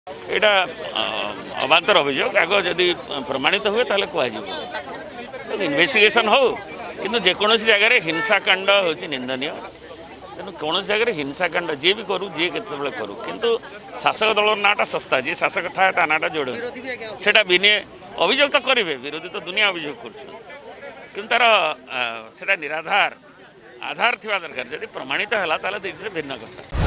यहाँ अबांतर अभियोग आग जदि प्रमाणित हुए ताले कह इन्वेस्टिगेशन हो कि जेकोसी जगार हिंसाकांड हूँ निंदनीय तेणु कौन जगह हिंसाकांड जी भी करूँ जी के करूँ किंतु शासक दल नाटा सस्ता जी शासक थाए ता नाटा जोड़ से अभियोग तो करेंगे विरोधी तो दुनिया अभियोग कर तार निराधार आधार थी दरकार जब प्रमाणित है भिन्न कथा।